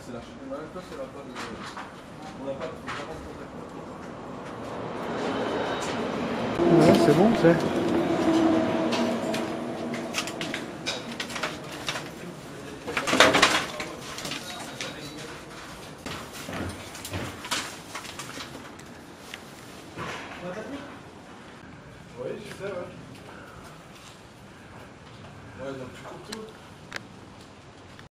c'est la chose. Même toi, c'est la pas de. On n'a pas de contact. Ouais, c'est bon, c'est. Oui, je sais, ouais. Ouais, donc tu coupes tout.